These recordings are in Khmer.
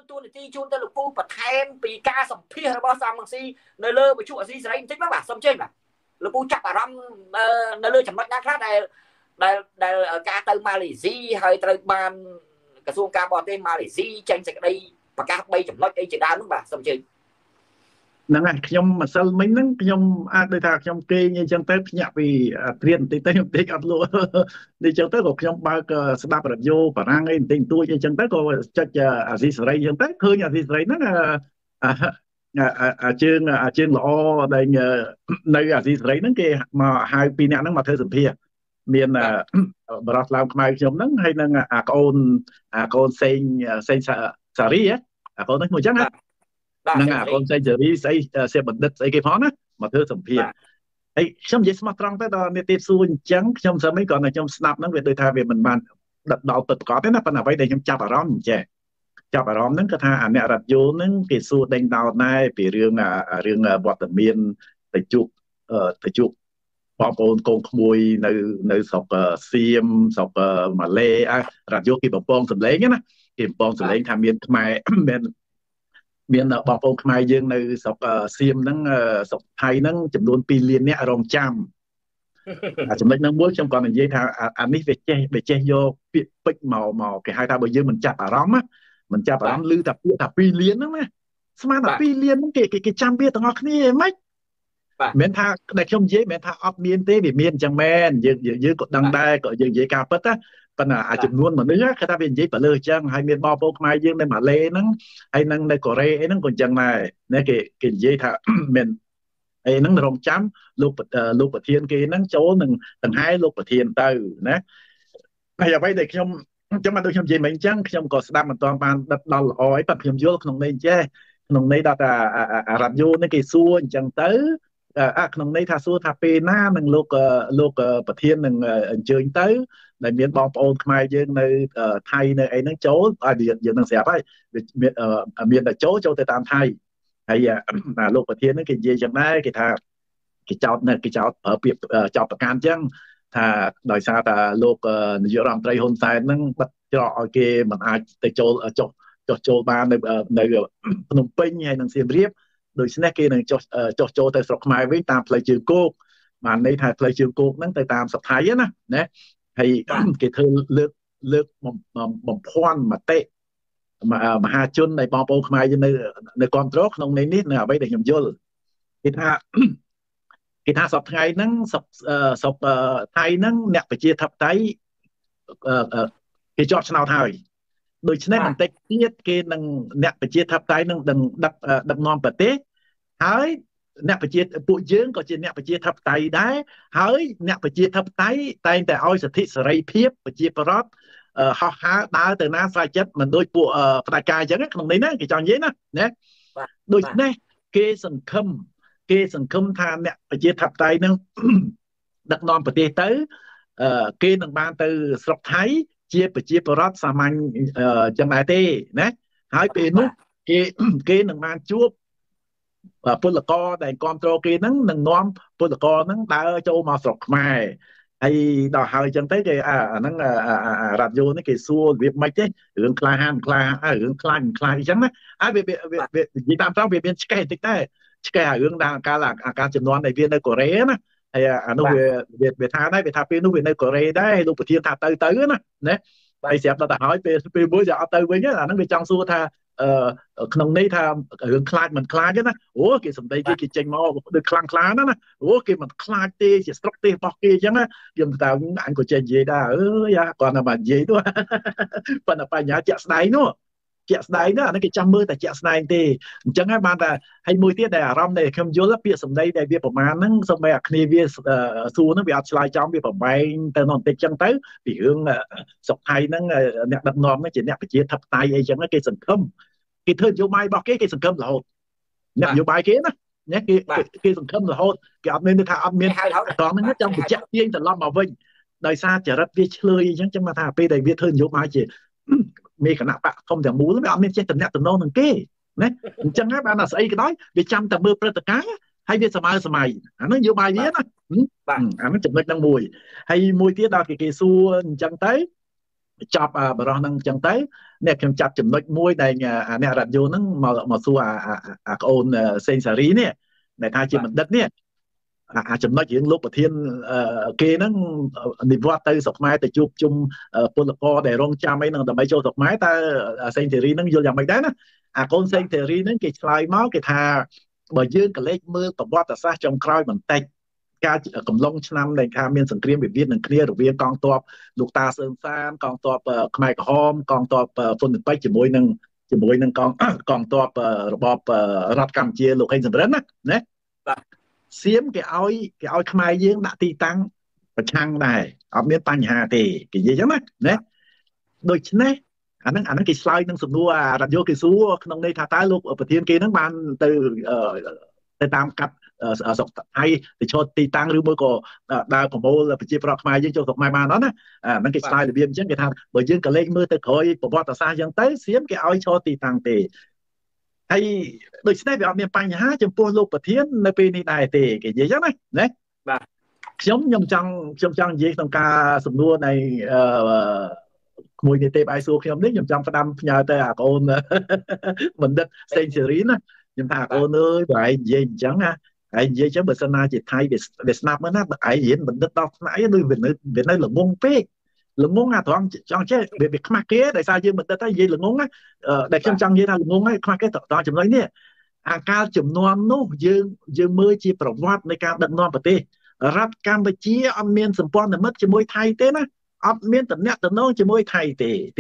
តួនាទីជូនទៅលោកពូបន្ថែមពីការសម្ភាសរបស់សំរងស៊ីនៅលើវិទ្យុអាស៊ីសេរីបន្តិចបាទសូមជើញបាទលោកពូចាប់អារម្មណ៍នៅលើចំណុចណាខ្លះដែលការទៅម៉ាឡេស៊ីហើយត្រូវបានក្រសួងការបរទេសម៉ាឡេស៊ីចេញសេចក្តីប្រកាស3ចំណុចអីជាដើមនោះបាទសូមជើញហ្នឹងហើយខ្ញុំម្សិលមិញហ្នឹងខ្ញុំអាចដូចថាខ្ញុំគេងអញ្ចឹងទៅភ្ញាក់ពីព្រានបន្តិចទៅខ្ញុំពេកអត់លក់នេះអញ្ចឹងទៅក៏ខ្ញុំបើកស្ដាប់រ៉ាឌីយោបារាំងអីបន្តិចតួចអញ្ចឹងទៅក៏ចុចអាស៊ីសេរីអញ្ចឹងទៅឃើញអាស៊ីសេរីហ្នឹងជើងល្អដែលនៅអាស៊ីសេរីហ្នឹងគេមកហៅពីរនាក់ហ្នឹងមកធ្វើសម្ភារមានបរិសុទ្ធឡើងខ្មែរខ្ញុំហ្នឹងហើយនឹងអាកូនសេងសារីអាកូនហ្នឹងមួយអញ្ចឹងណានឹងអាកូនសេងសារីស្អីសេបណ្ឌិតស្អីគេផងណាមកធ្វើសម្ភារហើយខ្ញុំនិយាយស្មោះត្រង់ទៅដល់នេតិសួរអញ្ចឹងខ្ញុំស្មិនគ្រាន់តែខ្ញុំស្ដាប់ហ្នឹងវាដូចថាវាមិនបានដល់ពិតប្រកបទេណាប៉ុន្តែអ្វីដែលខ្ញុំចាប់អារម្មណ៍ចេះចាប់អារម្មណ៍ហ្នឹងគឺថាអាអ្នករ៉ាឌីយោហ្នឹងគេសួរដេញដោលដែរពីរឿងវត្តមានទៅជួបបងប្អូនកូនក្មួយនៅស្រុកសៀមស្រុកម៉ាឡេរ៉ាឌីយោគេបំពងសម្លេងណាគេបំពងសម្លេងថាមានខ្មែរមានបងប្អូនខ្មែរយើងនៅស្រុកសៀមហ្នឹងស្រុកថៃហ្នឹងចំនួន2លាននាក់រងចាំចំណុចហ្នឹងមួយខ្ញុំគាត់និយាយថាអានេះវាចេះយកពាក្យពេចមកគេហៅថាបើយើងមិនចាប់អារម្មណ៍មិនចាប់អារម្មណ៍ឮតែពាក្យថា2លានហ្នឹងណាស្មានថា2លានហ្នឹងគេចាំវាទាំងអស់គ្នាហ្មងមិនថាដែលខ្ញុំនិយាយមិនថាអត់មានទេវាមានអញ្ចឹងមែនយើងក៏ដឹងដែរក៏យើងនិយាយការពិតណាប៉ុន្តែអាចំនួនមនុស្សគេថាវានិយាយបើលើអញ្ចឹងហើយមានបងប្អូនខ្មែរយើងនៅម៉ាឡេហ្នឹងហើយនឹងនៅកូរ៉េអីហ្នឹងក៏អញ្ចឹងដែរណាគេនិយាយថាមានអីហ្នឹងរងចាំលោកប្រធានគេហ្នឹងចូលនឹងដង្ហែលោកប្រធានទៅណាហើយអ្វីដែលខ្ញុំចាំមកដូចខ្ញុំនិយាយមិញអញ្ចឹងខ្ញុំក៏ស្ដាប់មិនទាន់បានដិតដល់ល្អអីប៉ុន្តែខ្ញុំយល់ក្នុងន័យចេះក្នុងន័យដល់ថារ៉ាឌីយោនេះគេសួរអញ្ចឹងទៅក្នុងន័យថាសួរថាពេលណានឹងលោកប្រធាននឹងអញ្ជើញទៅដែលមានបងប្អូនខ្មែរយើងនៅថៃនៅអីហ្នឹងចូលយើងនឹងស្រាប់ហើយមានតែចូលទៅតាមថៃហើយលោកប្រធានហ្នឹងគេនិយាយចឹងដែរគេថាគេចោតប្រើពាក្យចោតប្រកាន់ចឹងថាដោយសារតែលោកនាយករដ្ឋមន្ត្រីហ៊ុនសែនហ្នឹងបិទច្រកឲ្យគេមិនអាចទៅចូលបាននៅភ្នំពេញហើយនឹងសៀមរាបដូច្នេះគេនឹងចុះចូលទៅស្រុកខ្មែរវិញតាមផ្លូវជើងគោកបានន័យថាផ្លូវជើងគោកហ្នឹងទៅតាមស្រុកថៃណាហើយគេធ្វើលើកបំភាន់មតិមហាជននៃបងប្អូនខ្មែរយើងនៅគ្រប់គ្រងក្នុងន័យនេះនៅអ្វីដែលខ្ញុំយល់គេថាសប្តាហ៍ថ្ងៃហ្នឹងសប្តាហ៍ថៃហ្នឹងអ្នកប្រជាធិបតេយ្យគេជាប់ឆ្នោតហើយដូច្នេះបន្តិចទៀតគេនឹងអ្នកប្រជាធិបតេយ្យនឹងដឹកនាំប្រទេសហើយអ្នកប្រជាពួកយើងក៏ជាអ្នកប្រជាធិបតេយ្យដែរហើយអ្នកប្រជាធិបតេយ្យតែងតែឲ្យសិទ្ធិសេរីភាពប្រជាប្រដ្ឋហោះហើរដើរទៅណាស្រេចចិត្តមិនដូចពួកផ្ដាច់ការអញ្ចឹងក្នុងនេះណាគេចង់និយាយណាដូច្នេះគេសង្ឃឹមថាអ្នកប្រជាធិបតេយ្យនឹងដឹកនាំប្រទេសទៅគេនឹងបានទៅស្រុកថៃជាប្រជាពលរដ្ឋសាមញ្ញចឹងដែរទេណាហើយពេលនោះគេនឹងបានជួបពលករដែលគ្រប់គ្រងគេហ្នឹងនឹងនាំពលករហ្នឹងដើរចូលមកស្រុកខ្មែរហើយដល់ហើយចឹងទៅគេអាហ្នឹងរ៉ាឌីយោនេះគេសួររបៀបម៉េចទេរឿងខ្លាហានរឿងខ្លាញ់អញ្ចឹងណាហើយវានិយាយតាមត្រង់វាមានឆ្កេះបន្តិចដែរឆ្កេះរឿងដល់ការចំនួនដែលវានៅកូរ៉េណាហើយអានោះវាថាដែរវាថាពេលនោះវានៅកូរ៉េដែរលោកប្រធានថាទៅណាហើយស្រាប់ដល់ទៅហើយពេលមួយវាអត់ទៅវិញអាហ្នឹងវាចង់សួរថាក្នុងន័យថារឿងខ្លាចមិនខ្លាចទេណាអូគេសំដីគេចេញមកដូចខ្លាំងណាអូគេមិនខ្លាចទេជាស្រុកទេសរបស់គេអញ្ចឹងណាខ្ញុំថាអញក៏ចេះនិយាយដែរគាត់តែមកនិយាយទៅប៉ុន្តែបញ្ញាជាក់ស្ដែងនោះអានេះគេចាំមើលតែជាក់ស្ដែងទេអញ្ចឹងហើយបានតែហើយមួយទៀតដែលអារម្មណ៍ដែលខ្ញុំយល់ពាក្យសម្ដីដែលវាប្រមាណហ្នឹងសូម្បីអាគ្នាវាសួរហ្នឹងវាអត់ឆ្លើយចំវាប្របែងទៅនោះបន្តិចចឹងទៅពីរឿងសុខថៃហ្នឹងអ្នកដឹកនាំហ្នឹងជាអ្នកប្រជាធិបតេយ្យអីចឹងគេសង្ឃឹមគេធ្វើនយោបាយរបស់គេសង្ឃឹមរហូតអ្នកនយោបាយគេណាគេសង្ឃឹមរហូតគេអត់មានថាអត់មានត្រង់ហ្នឹងចង់បញ្ជាក់ទាញត្រឡប់មកវិញដោយសារចរិតវាឆ្លើយអញ្ចឹងចឹងមកថាពេលដែលវាធ្វើនយោបាយជាមេគណៈបកធំទាំងមូលវាអត់មានចេះតំណាក់តំណងនឹងគេណាអញ្ចឹងហើយបានតែស្អីក៏ដោយវាចាំតែមើលព្រឹត្តិការណ៍ហើយវាសម័យអាហ្នឹងនយោបាយវាណាបាទអាហ្នឹងចំណុចហ្នឹងមួយហើយមួយទៀតដល់គេសួរអញ្ចឹងទៅ chọc bà rong năng chẳng tới nèខ្ញុំចាប់ចំណុចមួយដែលអ្នករ៉ាឌីយ៉ូហ្នឹងមកសួរកូនសេងសារីនេះដែលថាជាបណ្ឌិតនេះចំណុចរឿងលោកប្រធានគេហ្នឹងនិវត្តទៅស្រុកខ្មែរទៅជួបជុំពលករដែលរងចាំអីហ្នឹងដើម្បីចូលស្រុកខ្មែរតើសេងធារីហ្នឹងយល់យ៉ាងម៉េចដែរណាកូនសេងធារីហ្នឹងគេឆ្លើយមកគេថាបើយើងក៏លេចមើលប្រវត្តិសាស្ត្រចុងក្រោយបន្តិចការកំឡុងឆ្នាំដែលថាមានសង្គ្រាមវិវាទនឹងគ្នារវាងកងទ័ពលោកតាសឿនសានកងទ័ពខ្មែរក្រហមកងទ័ពហ៊ុនស៊ិនប៉ិចជាមួយនឹងកងទ័ពរបបរដ្ឋកម្ពុជាលោកហេងសំរិនណាសៀមគេឲ្យខ្មែរយើងដាក់ទីតាំងប្រឆាំងដែរអត់មានបញ្ហាទេគេនិយាយចឹងណាដូច្នេះអាហ្នឹងគេឆ្លើយនឹងសំណួររ៉ាឌីយ៉ូគេសួរក្នុងន័យថាតើលោកប្រធានគេហ្នឹងបានទៅតាមកាត់ស្រុកថៃទៅឈរទីតាំងឬមួយក៏ដើរប្រមូលប្រជាប្រដ្ឋខ្មែរយើងចូលស្រុកខ្មែរបានអត់ណាហ្នឹងគេឆ្លើយរបៀបអញ្ចឹងគេថាបើយើងក៏លេខមើលទៅក្រោយប្រវត្តិសាស្ត្រអញ្ចឹងទៅសៀមគេឲ្យឈរទីតាំងទេហើយដូច្នេះវាអត់មានបញ្ហាចំពោះលោកប្រធាននៅពេលនេះដែរទេគេនិយាយចឹងណាបាទខ្ញុំចង់និយាយក្នុងការសំណួរនៃក្មួយនីតិបាយសួរខ្ញុំនេះខ្ញុំចង់ផ្ដាំផ្ញើទៅអាកូនបណ្ឌិតសេងសេរីណាខ្ញុំថាកូនអើយបើឯងនិយាយអញ្ចឹងណាឯងនិយាយអញ្ចឹងបើសិនណាជាថៃវាស្នាប់មើលណាបើឯងរៀនបណ្ឌិតដល់ថ្នាក់ដូចវានៅល្ងងពេកល្ងងអាត្រង់ចង់ចេះវាខ្មាស់គេដោយសារយើងបណ្ឌិតហើយនិយាយល្ងងណាដែលខ្ញុំចង់និយាយថាល្ងងហើយខ្មាស់គេដល់ចំណុចនេះអាការជំនាន់នោះយើងមើលជាប្រវត្តិនៃការដឹកនាំប្រទេសរដ្ឋកម្ពុជាអត់មានសម្ព័ន្ធមិត្តជាមួយថៃទេណាអត់មានតំណែងជាមួយថៃទេទី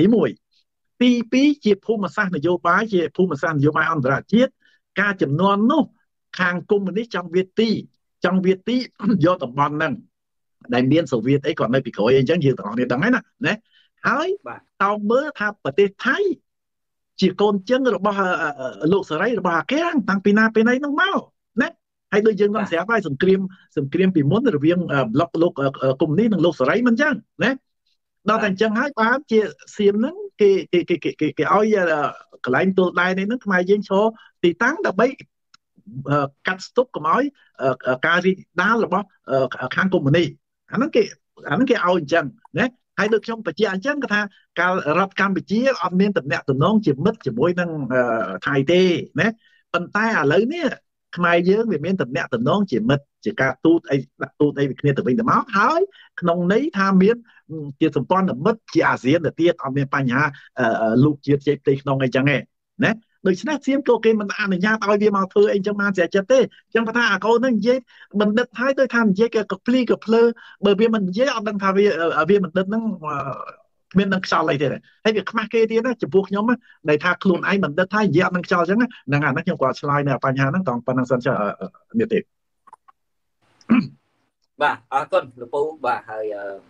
1ទី2ជាភូមិសាស្ត្រនយោបាយជាភូមិសាស្ត្រនយោបាយអន្តរជាតិការចំនួននោះខាងកុម្មុយនីសចង់វាទីយកតំបន់ហ្នឹងដែលមានសូវៀតអីគាត់នៅពីក្រោយអីចឹងយើងទាំងអស់គ្នាដឹងហើយណាហើយតោងមើលថាប្រទេសថៃជាកូនជើងរបស់លោកសេរីរបស់អាគាំងតាំងពីណាពីណីនោះមកណាហើយដូចយើងនឹងស្រាប់ហើយសង្គ្រាមពីមុនរវាងប្លុកលោកកុម្មុយនីសនិងលោកសេរីមិនចឹងណាដល់តែអញ្ចឹងហើយបានជាសៀមហ្នឹងគេឲ្យកន្លែងទួលដែននេះហ្នឹងខ្មែរយើងឈរទីតាំងដើម្បីកាត់ស្ទុកកុំឲ្យការរីកដាលរបស់ខាងកុម្មុយនីសអាហ្នឹងគេឲ្យអញ្ចឹងណាហើយដូចខ្ញុំបញ្ជាក់អញ្ចឹងគឺថាការរដ្ឋកម្ពុជាអត់មានតំណែងជាមិត្តជាមួយនឹងថៃទេណាប៉ុន្តែឥឡូវនេះខ្មែរយើងវាមានតំណែងជាមិត្តជាការទូតអីដាក់ទូតអីគ្នាទៅវិញទៅមកហើយក្នុងន័យថាមានជាសម្ព័ន្ធមិត្តជាអាស៊ានទៅទៀតអត់មានបញ្ហាលោកជាតិផ្ទៃក្នុងអីចឹងទេណាដូច្នេះសៀមក៏គេមិនអនុញ្ញាតឲ្យវាមកធ្វើអីចឹងបានស្រាចិត្តទេអញ្ចឹងថាអាកូននឹងនិយាយបណ្ឌិតហើយទៅថានិយាយក៏ភ្លីក៏ភ្លើបើវាមិននិយាយអត់ដឹងថាវាបណ្ឌិតហ្នឹងគ្មាននឹងខ្យល់អីទេហើយវាខ្មាស់គេទៀតណាចំពោះខ្ញុំដែលថាខ្លួនឯងបណ្ឌិតថានិយាយអត់នឹងខ្យល់អញ្ចឹងហ្នឹងអាហ្នឹងខ្ញុំគាត់ឆ្លើយនៅបញ្ហាហ្នឹងតោះប៉ុណ្្នឹងសិនចុះនេះទេបាទអរគុណលោកពូបាទហើយ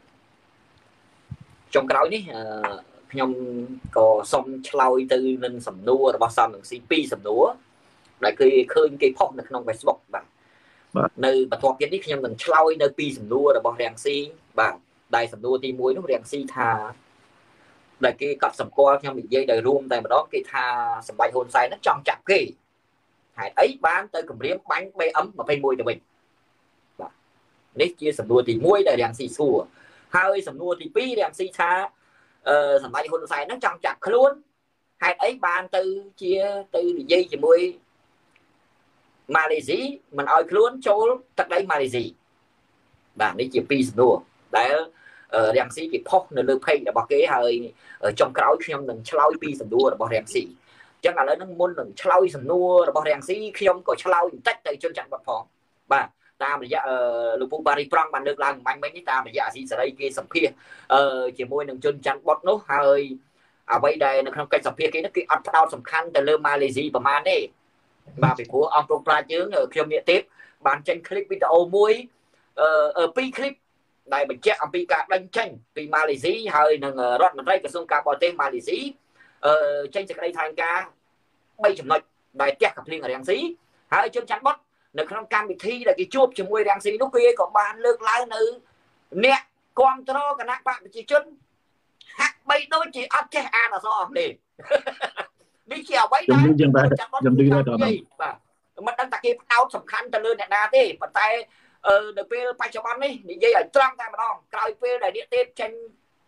ចុងក្រោយនេះខ្ញុំក៏សូមឆ្លើយទៅនឹងសំណួររបស់សំនឹងស៊ី2សំណួរដែលគឺឃើញគេផុសនៅក្នុង Facebook បាទនៅបន្ទាប់ទៀតនេះខ្ញុំនឹងឆ្លើយនៅ2សំណួររបស់រាំងស៊ីបាទដែលសំណួរទី1នោះរាំងស៊ីថាដែលគេកត់សម្គាល់ខ្ញុំនិយាយដោយរួមតែម្ដងគេថាសម្ដេចហ៊ុនសែននឹងចង់ចាប់គេហេតុអីបានទៅគម្រាមបាញ់ BM21 ទៅវិញបាទនេះជាសំណួរទី1ដែលរាំងស៊ីសួរហើយសំណួរទី2រាំងស៊ីថាសម្ដេចហ៊ុនសែនហ្នឹងចង់ចាប់ខ្លួនហេតុអីបានទៅនិយាយជាមួយម៉ាឡេស៊ីមិនឲ្យខ្លួនចូលទឹកដីម៉ាឡេស៊ីបាទនេះជា2សំណួរដែលរាំងស៊ីគេផុសនៅលើ page របស់គេហើយចុងក្រោយខ្ញុំនឹងឆ្លើយ2សំណួររបស់រាំងស៊ីអញ្ចឹងឥឡូវហ្នឹងមុននឹងឆ្លើយសំណួររបស់រាំងស៊ីខ្ញុំក៏ឆ្លើយបន្តិចទៅជនច័ន្ទបុតផងបាទតាមរយៈលោកពូបារីប្រងបានលើកឡើងមិញនេះតាមរយៈអាស៊ីសេរីគេសម្ភាសជាមួយនឹងជនច័ន្ទបុតនោះហើយអ្វីដែលនៅក្នុងកិច្ចសម្ភាសគេនោះគេអត់ផ្ដោតសំខាន់ទៅលើម៉ាឡេស៊ីប្រហែលទេបាទពីព្រោះអង្គប្រប្រាជ្ញយើងខ្ញុំនេះទេបានចេញคลิปវីដេអូមួយ2คลิปដែលបញ្ជាក់អំពីការដេញចេញពីម៉ាឡេស៊ីហើយនឹងរដ្ឋមន្ត្រីក្រសួងការបរទេសម៉ាឡេស៊ីចេញសេចក្តីថ្លែងការណ៍3ចំណុចដែលផ្ទះកាភ្លៀងរាំងស៊ីហើយជនច័ន្ទបុតនៅក្នុងកម្មវិធីដែលគេជួបជាមួយរាំងស៊ីនោះគេក៏បានលើកឡើងនៅអ្នកគ្រប់គ្រងគណៈបកប្រជាជនហាក់បីដូចជាអត់ចេះអានអក្សរអង់គ្លេសនេះជាអ្វីដែលខ្ញុំឮដែរបាទមិនដឹងថាគេផ្ដោតសំខាន់ទៅលើអ្នកណាទេប៉ុន្តែនៅពេលបច្ចុប្បន្ននេះនិយាយឲ្យត្រង់តែម្ដងក្រោយពេលដែលនេះទេចេញ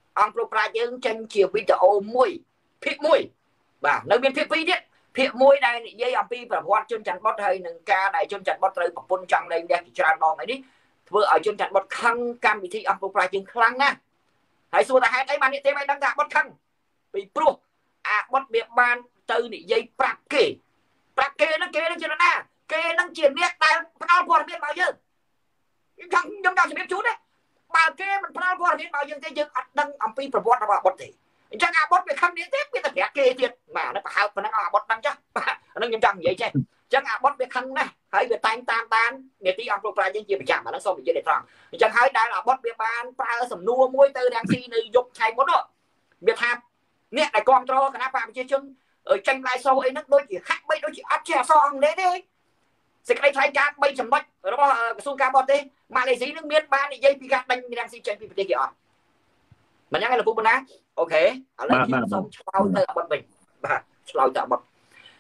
អង្គប្រប្រាយើងចេញជាវីដេអូមួយភាគមួយបាទនៅមានភាគ2ទៀតភាគ1ដែលនិយាយអំពីប្រវត្តិជនច័ន្ទបុត្រហើយនឹងការដែលជនច័ន្ទបុត្រត្រូវប្រពន្ធចង់លែងផ្ទះជាច្រើនដងនេះធ្វើឲ្យជនច័ន្ទបុត្រខឹងកម្មវិធីអង្គប្រប្រាយើងខ្លាំងណាស់ហើយសួរថាហេតុអីបាននេះទេមិនដឹងថាបុត្រខឹងពីព្រោះអាបុត្រវាបានទៅនិយាយប្រាប់គេហ្នឹងគេនឹងជាណាគេនឹងជាអ្នកដែលផ្ដល់ព័ត៌មានមកយើងខ្ញុំចង់ជំរាបជូនទេបើគេមិនផ្ដល់ព័ត៌មានមកយើងទេយើងអត់ដឹងអំពីប្រវត្តិរបស់បុត្រទេអញ្ចឹងអាបុត្រវាខំនេះទេវាតែប្រាប់គេទៀតបាទប្រហែលប៉ុណ្ណឹងអាបុត្រដឹងចាស់អានឹងខ្ញុំចង់និយាយចេះអញ្ចឹងអាបុត្រវាខឹងណាស់ហើយវាតែងតាមបាននេតិអង្គប្រប្រាយើងជាប្រចាំអានឹងសូមនិយាយឲ្យត្រង់អញ្ចឹងហើយដែលអាបុត្រវាបានប្រើសំណួរមួយទៅរាំងស៊ីនៅយប់ថ្ងៃមុននោះវាថាអ្នកដែលគ្រប់គ្រងគណៈបកប្រជាជនចេញឡាយសូអីហ្នឹងដូចជាហាក់បីដូចជាអត់ចេះអក្សរអង់គ្លេសទេសេចក្តីថ្លែងការណ៍3ចំណុចរបស់ក្រសួងការបរទេសម៉ាឡេស៊ីនឹងមានបាននិយាយពីការដេញរាំងស៊ីចេញពីប្រទេសគេអត់មិនយ៉ាងណាលោកពូណាអូខេឥឡូវខ្ញុំសូមឆ្លើយទៅអាបុតវិញបាទឆ្លើយទៅអាបុត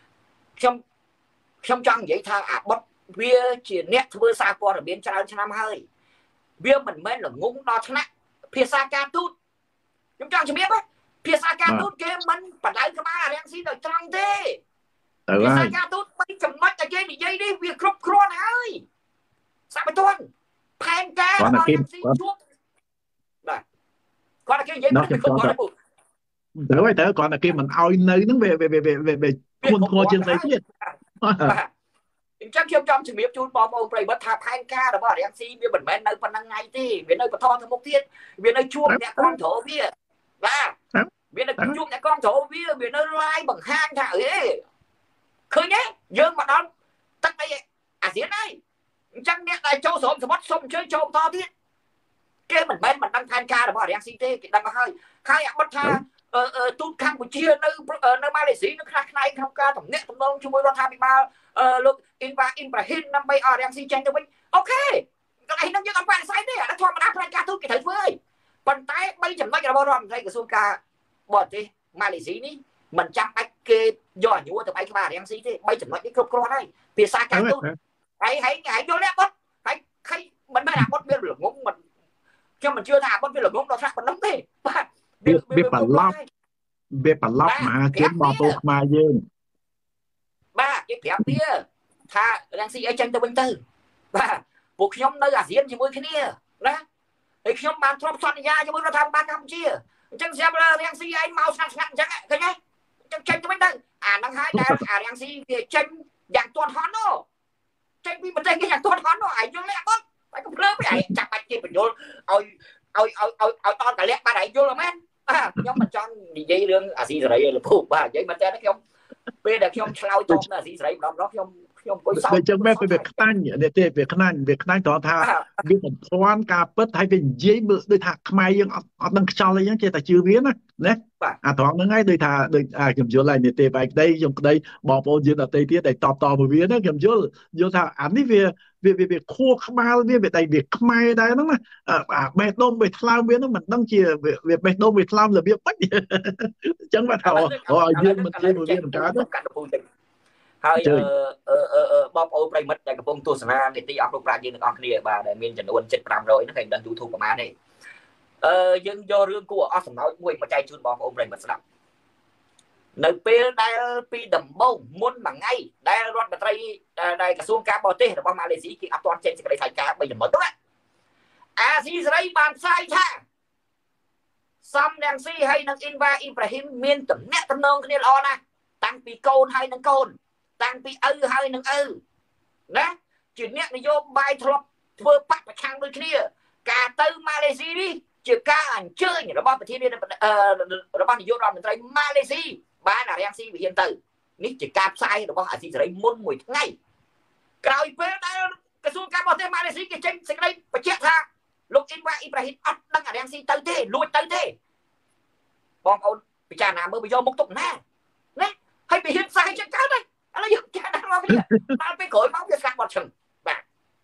ខ្ញុំចង់និយាយថាអាបុតវាជាអ្នកធ្វើសារព័ត៌មានច្រើនឆ្នាំហើយវាមិនមែនល្ងងដល់ថ្នាក់ភាសាការទូតខ្ញុំចង់ជំរាបភាសាការទូតគេមិនបដៅក្បាលរាំងស៊ីដោយត្រង់ទេភាសាការទូត3ចំណុចតែគេនិយាយនេះវាគ្រប់គ្រាន់ហើយសាក់បតុនផែនការរបស់រាំងស៊ីជួបបាទគាត់គេនិយាយមិនគ្រប់គ្រាន់ទេត្រូវហើយត្រូវគាត់តែគេមិនអោយនៅហ្នឹងវាធ្ងន់ធ្ងរជាងស្អីទៀតអញ្ចឹងខ្ញុំចង់ជំរាបជូនបងប្អូនប្រិយមិត្តថាផែនការរបស់រាំងស៊ីវាមិនមែននៅប៉ុណ្ណឹងថ្ងៃទេវានៅបន្តទៅមុខទៀតវានៅជួបអ្នកគ្រប់គ្រងវាបាទវានៅជួបអ្នកគ្រប់គ្រងវានៅឡាយបង្ហាញថាអេឃើញទេយើងមកដល់ទឹកអីអាស៊ានហើយអញ្ចឹងអ្នកដែលចូលស្រោមសមុទ្រសុំអញ្ជើញចូលបន្តទៀតគេមិនមែនមិនដឹងផែនការរបស់រាំងស៊ីទេគេដឹងទៅហើយអាបុតថាទូតកម្ពុជានៅម៉ាឡេស៊ីនៅខ្លះផ្នែកក្នុងការទំនាក់ទំនងជាមួយរដ្ឋាភិបាលលោកអ៊ីនវ៉ាអ៊ីនប្រាហ៊ីមដើម្បីឲ្យរាំងស៊ីចេញទៅវិញអូខេកន្លែងហ្នឹងយើងអត់បានស្អីទេអាធម្មតាផ្នែកការទូតគេត្រូវធ្វើហើយប៉ុន្តែ3ចំណុចរបស់រដ្ឋមន្ត្រីក្រសួងការបរទេសម៉ាឡេស៊ីនេះមិនចាំបាច់គេយកអញួរទៅបែកក្បាលរាំងស៊ីទេ3ចំណុចនេះគ្រប់គ្រាន់ហើយភាសាការទូតហើយយល់ទេបុតហើយមិនមែនអាបុតវាល្ងងមិនខ្ញុំមិនជឿថាអាបុតវាល្ងងដល់ថ្នាក់ប៉ុណ្ណឹងទេបាទវាប្រឡប់មហាជនបងប្អូនខ្មែរយើងបាទគេប្រាប់វាថារាំងស៊ីអីចេញទៅវិញទៅបាទពួកខ្ញុំនៅអាស៊ានជាមួយគ្នាណាហើយខ្ញុំបានធ្លាប់សន្យាជាមួយរដ្ឋាភិបាលកម្ពុជាអញ្ចឹងស្រាប់រាំងស៊ីឯងមកស្ងាត់អញ្ចឹងឃើញទេអញ្ចឹងចេញទៅវិញទៅអាហ្នឹងហើយដែលអារាំងស៊ីវាចេញយ៉ាងទាន់ហន់នោះចេញពីប្រទេសគេយ៉ាងទាន់ហន់នោះឯងយល់ទេអត់តែកំភ្លើងឯងចាប់បាច់គេបញ្យល់ឲ្យតតកលៈបាត់ឯងយល់មែនខ្ញុំមិនចង់និយាយរឿងអាស៊ីសេរីទេលោកពូបាទនិយាយមែនតើខ្ញុំពេលដែលខ្ញុំឆ្លើយតបនៅអាស៊ីសេរីម្ដងខ្ញុំអង្គុយសោកអញ្ចឹងមែនវាខ្លាញ់នេះទេវាខ្លាញ់ត្រង់ថាវាមិនធន់ការពិតហើយវានិយាយមើលដូចថាខ្មែរយើងអត់ដឹងខ្យល់អីចឹងចេះតែជឿវាណាអាត្រង់ហ្នឹងហើយដូចថាខ្ញុំយល់ហើយនេះទេបែកក្តីខ្ញុំក្តីបងប្អូនយើងដទៃទៀតដែលតមួយវាណាខ្ញុំយល់ថាអានេះវាខួរក្បាលវាតែវាខ្មែរដែរហ្នឹងណាអាបេះដូងបេះថ្លើមវាហ្នឹងមិនដឹងជាវាបេះដូងបេះថ្លើមរបៀបម៉េចអញ្ចឹងបាទថាយើងមិនជឿវាមិនកើតទេហើយបងប្អូនប្រិមិត្តដែលកំពុងទស្សនានីតិអប់រំប្រាជ្ញយើងទាំងអស់គ្នាបាទដែលមានចំនួន7,500ហ្នឹងគេដឹង YouTube ប្រហែលទេយើងយករឿងគួរអស់សំណោចមួយមកចែកជូនបងប្អូនប្រិមិត្តស្ដាប់នៅពេលដែលពីដំបូងមុនមួយថ្ងៃដែលរដ្ឋមន្ត្រីដែលក្រសួងការបរទេសរបស់ម៉ាឡេស៊ីគេអត់ទាន់ចេញសេចក្តីថ្លែងការណ៍3ចំណុចទៅអាស៊ីសេរីបានផ្សាយថាសំរាំងស៊ីហើយនឹងអ៊ីនវ៉ាអ៊ីនប្រាហ៊ីមមានទំនាក់ទំនងគ្នាល្អណាស់តាំងពីកូនហើយនឹងកូនតាំងពីឪហើយនឹងឪណាជាអ្នកនយោបាយធ្លាប់ធ្វើបកប្រឆាំងដូចគ្នាការទៅម៉ាឡេស៊ីនេះជាការអញ្ជើញរបស់ប្រធានាធិបតីរបស់នាយករដ្ឋមន្ត្រីម៉ាឡេស៊ីបានអារាំងស៊ីវិហានទៅនេះជាការផ្សាយរបស់អាស៊ីសេរីមុនមួយថ្ងៃក្រោយពេលដែលក្រសួងការបរទេសម៉ាឡេស៊ីគេចេញសេចក្តីបញ្ជាក់ថាលោកអ៊ីនវ៉ាអ៊ីនប្រាហ៊ីមអត់ដឹងអារាំងស៊ីទៅទេលួចទៅទេបងប្អូនពិចារណាមើលយកមុខទុកណាហើយវិហានផ្សាយចឹងកើតហើយឥឡូវយើងចាស់ដល់វាដល់ពេលក្រោយមកវាស្កាត់បត់ឈឹងបាទ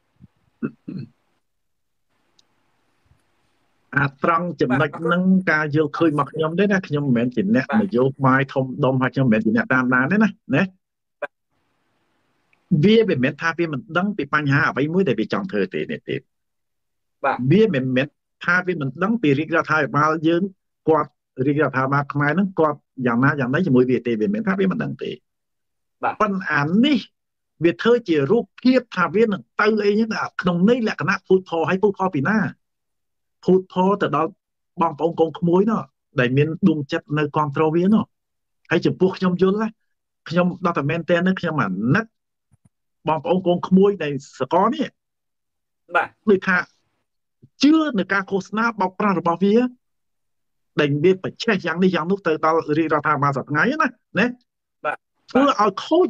អាត្រង់ចំណុចហ្នឹងការយល់ឃើញមកខ្ញុំទេណាខ្ញុំមិនមែនជាអ្នកនយោបាយធំដុំហើយខ្ញុំមិនមែនជាអ្នកតាមដានទេណាវាមិនមែនថាវាមិនដឹងពីបញ្ហាអ្វីមួយដែលវាចង់ធ្វើទេនេះទេបាទវាមិនមែនថាវាមិនដឹងពីរាជរដ្ឋាភិបាលយើងគាត់រាជរដ្ឋាភិបាលខ្មែរហ្នឹងគាត់យ៉ាងណាយ៉ាងណីជាមួយវាទេវាមិនថាវាមិនដឹងទេប៉ុន្តែអានេះវាធ្វើជារូបភាពថាវានឹងទៅអីហ្នឹងក្នុងន័យលក្ខណៈភូតផលឲ្យភូតផលពីណាភូតផលទៅដល់បងប្អូនកូនក្មួយនោះដែលមានដួងចិត្តនៅគ្រប់គ្រងវានោះហើយចំពោះខ្ញុំយល់ណាខ្ញុំដល់តែមែនតើនឹងខ្ញុំអាណិតបងប្អូនកូនក្មួយនៃសកលនេះបាទដូចថាជឿនៅការឃោសនាបោកប្រាស់របស់វាដែលវាបច្ចេកយ៉ាងនេះយ៉ាងនោះទៅដល់រាជរដ្ឋាភិបាលសប្តាហ៍ថ្ងៃណាបាទធ្វើឲ្យខូច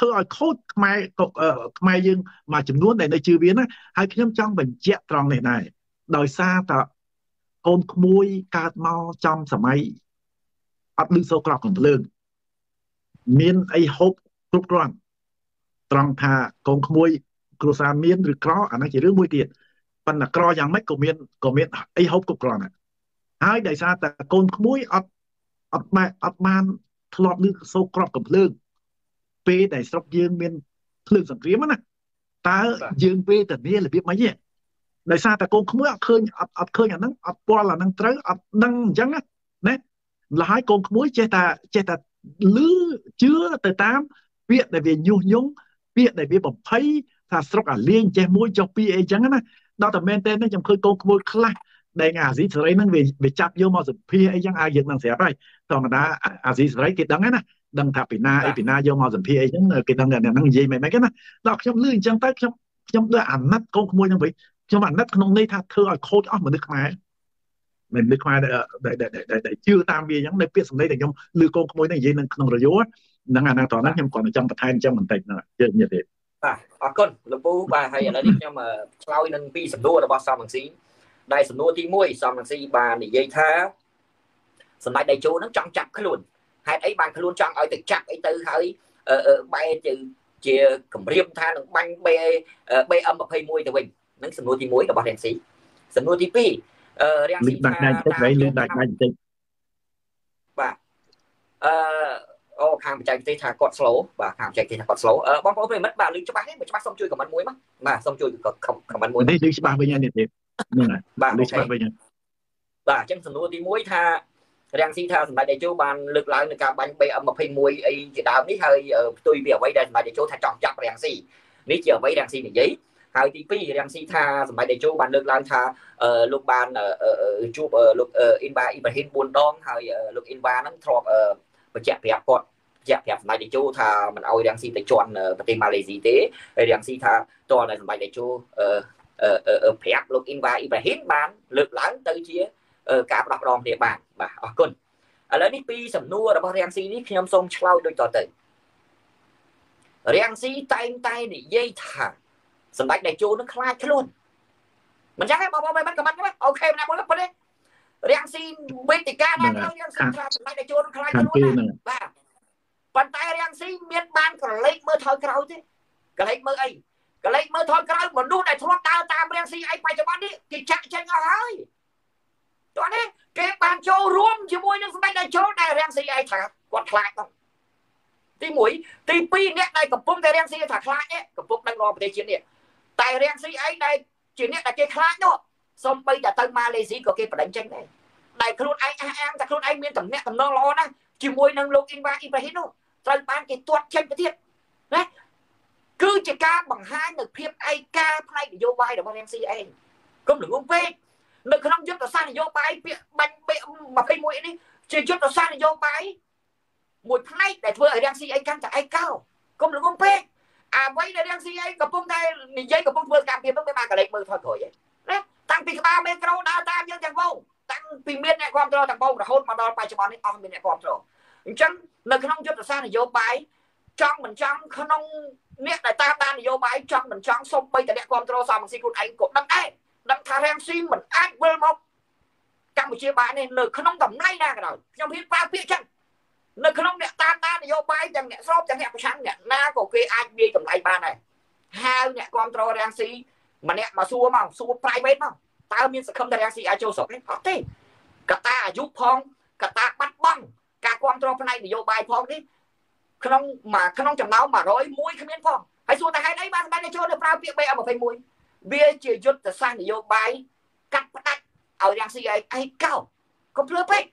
ខ្មែរយើងមួយចំនួនដែលនៅជឿវាណាហើយខ្ញុំចង់បញ្ជាក់ត្រង់នេះដែរដោយសារតែកូនក្មួយកើតមកចំសម័យអត់ឮសូរក្រោកកំភ្លើងមានអីហូបគ្រប់គ្រាន់ត្រង់ថាកូនក្មួយគ្រួសារមានឬក្រអានោះជារឿងមួយទៀតប៉ុន្តែក្រយ៉ាងម៉េចក៏មានអីហូបគ្រប់គ្រាន់ហើយដោយសារតែកូនក្មួយអត់បានធ្លាប់ឮសូរក្រោកកំភ្លើងពេលដែលស្រុកយើងមានភ្លើងសង្គ្រាមណាតើយើងពេលតានេះរបៀបម៉េចទេដោយសារតែកូនក្មួយអត់ឃើញអាហ្នឹងអត់ពាល់អាហ្នឹងត្រូវអត់ដឹងអញ្ចឹងណាម្ល៉េះហើយកូនក្មួយចេះតែលឺជឿទៅតាមពាក្យដែលវាញុះញង់ពាក្យដែលវាបំភ័យថាស្រុកអាលៀងចេះមួយចុះពីរអីចឹងណាដល់តែមែនតើខ្ញុំឃើញកូនក្មួយខ្លះដែលអាស៊ីសេរីហ្នឹងវាចាប់យកមកសម្ភាសអីចឹងឲ្យយើងនឹងស្រាប់ហើយធម្មតាអាស៊ីសេរីគេដឹងហើយណាដឹងថាពីណាយកមកសម្ភាសអីចឹងគេដឹងតែហ្នឹងនិយាយមិនហ្នឹងណាដល់ខ្ញុំលឺអញ្ចឹងទៅខ្ញុំដូចអាណិតកូនក្មួយហ្នឹងវិញខ្ញុំអាណិតក្នុងន័យថាធ្វើឲ្យខូចអស់មនុស្សខ្មែរមនុស្សខ្មែរដែលជឿតាមវាអញ្ចឹងនៅពាក្យសម្ដីដែលខ្ញុំឮកូនក្មួយហ្នឹងនិយាយនៅក្នុងរយោហ្នឹងអាណាតហ្នឹងខ្ញុំគាត់ចង់បន្ថែមអញ្ចឹងបន្តិចណាយើងនិយាយទេបាទអរគុណលោកពូបាទហើយឥឡូវនេះខ្ញុំឆ្លើយនឹងពីសំណួររបស់សំរងស៊ីដែលសំណួរទី1សំរងស៊ីបាននិយាយថាសម្ដេចតេជោហ្នឹងចង់ចាប់ខ្លួនហេតុអីបានខ្លួនចង់ឲ្យទៅចាប់អីទៅហើយបែរជាគម្រាមថានឹងបាញ់ BM21 ទៅវិញហ្នឹងសំណួរទី1របស់រាំងស៊ីសំណួរទី2រាំងស៊ីថាលឺដាច់បន្តិចបាទខាងបច្ចេកទេសថាគាត់ slow បាទខាងបច្ចេកទេសថាគាត់ slow បងប្អូនប្រិមិត្តបាទលឺច្បាស់ទេបើច្បាស់សូមជួយ comment មួយបាទសូមជួយ comment មួយនេះលឺច្បាស់វិញហើយនេះហ្នឹងហើយបាទលឺច្បាស់វិញបាទអញ្ចឹងសំណួរទី1ថារាំងស៊ីថាសម្ដេចតេជោបានលើកឡើងនៅការបាញ់ BM21 អីជាដើមនេះហើយផ្ទុយពីអ្វីដែលសម្ដេចតេជោថាចង់ចាប់រាំងស៊ីនេះជាអ្វីរាំងស៊ីនិយាយហើយទី2រាំងស៊ីថាសម្ដេចតេជោបានលើកឡើងថាលោកបានជួបលោកអ៊ីនបាអ៊ីប្រាហ៊ីម4ដងហើយលោកអ៊ីនបាហ្នឹងធ្លាប់បញ្ជាក់ប្រាប់គាត់បញ្ជាក់ប្រាប់សម្ដេចតេជោថាមិនអោយរាំងស៊ីទៅជន់ប្រទេសម៉ាឡេស៊ីទេហើយរាំងស៊ីថាតើសម្ដេចតេជោប្រាប់លោកអ៊ីនបាអ៊ីប្រាហ៊ីមបានលើកឡើងទៅជាការផ្ដោះរំគ្នាបានបាទអរគុណឥឡូវនេះពីសំណួររបស់រាំងស៊ីនេះខ្ញុំសូមឆ្លើយដូចតទៅរាំងស៊ីតែងតែនិយាយថាសម្ដេចតេជោនឹងខ្លាចខ្លួនមិនចឹងទេបងប្អូនមិនខមមិនទេអូខេម្នាក់មួយប៉ុណ្ណេះរាំងស៊ីវេទិកាណាទៅរាំងស៊ីថាសម្ដេចតេជោនឹងខ្លាចខ្លួនបាទប៉ុន្តែរាំងស៊ីមានបានក្រឡេកមើលថយក្រោយទេក្រឡេកមើលអីក្រឡេកមើលថយក្រោយមនុស្សដែលធ្លាប់ដើរតាមរាំងស៊ីឯបច្ចុប្បន្ននេះគេចាក់ចេញអស់ហើយតោះនេះគេបានចូលរួមជាមួយនឹងសម្ដេចតេជោដែលរាំងស៊ីឯថាគាត់ខ្លាចហ្នឹងទី1ទី2អ្នកដែលកំពុងតែរាំងស៊ីថាខ្លាចនេះកំពុងដឹកនាំប្រទេសជាតិនេះតែរាំងស៊ីឯដែលជាអ្នកដែលគេខ្លាចនោះសូម្បីតែទៅម៉ាឡេស៊ីក៏គេបដិញ្ញចេញដែរដែលខ្លួនឯងអះអាងថាខ្លួនឯងមានតំណែងល្អណាស់ជាមួយនឹងលោកអ៊ីនបាអ៊ីប្រាហ៊ីមនោះត្រូវបានគេទាត់ចេញទៅទៀតណាគឺជាការបង្ហាញនូវភាពឯកាផ្នែកនយោបាយរបស់រាំងស៊ីឯងកុំល្ងងពេកនៅក្នុងយុទ្ធសាស្ត្រនយោបាយពាក្យបាញ់21នេះជាយុទ្ធសាស្ត្រនយោបាយមួយផ្នែកដែលធ្វើឲ្យរាំងស៊ីឯងកាន់តែឯកោកុំល្ងងពេកអ្វីដែលរាំងស៊ីឯងកំពុងតែនិយាយកំពុងធ្វើការពីនោះមិនបានកលេចមើលថយក្រោយទេណាតាំងពីក្បាលមេក្រូដើរតាមយើងទាំងវងតាំងពីមានអ្នកគ្រប់គ្រងទាំងវងរហូតមកដល់បច្ចុប្បន្ននេះអស់មានអ្នកគ្រប់គ្រងអញ្ចឹងនៅក្នុងយុទ្ធសាស្ត្រនយោបាយចង់មិនចង់ក្នុងអ្នកដែលតាមដាននយោបាយចង់មិនចង់សូម្បីតែអ្នកគ្រប់គ្រងសមស៊ីខ្លួនឯងក៏ដឹងដែរដឹងថារាំងស៊ីមិនអាចវិលមកកម្ពុជាបានទេនៅក្នុងតម្លៃណាក៏ដោយខ្ញុំហ៊ានប្រើពាក្យចឹងនៅក្នុងអ្នកតាមដាននយោបាយទាំងអ្នកស្របទាំងអ្នកប្រឆាំងអ្នកណាក៏គេអាចវាយតម្លៃបានដែរហើយអ្នកគ្រប់គ្រងរាំងស៊ីម្នាក់មកសួរ private មកតើមានសង្ឃឹមថារាំងស៊ីអាចចូលស្រុកទេអត់ទេកត្តាអាយុផងកត្តាបាត់បង់ការគ្រប់គ្រងផ្នែកនយោបាយផងនេះក្នុងចំណោម100មួយគ្មានផងហើយសួរតែហេតុអីបានសម្ដេចតេជោទៅប្រើពាក្យ BM21 វាជាយុទ្ធសាស្ត្រនយោបាយកាត់ផ្ដាច់ឲ្យរាំងស៊ីឯងកោកុំភ្លើពេក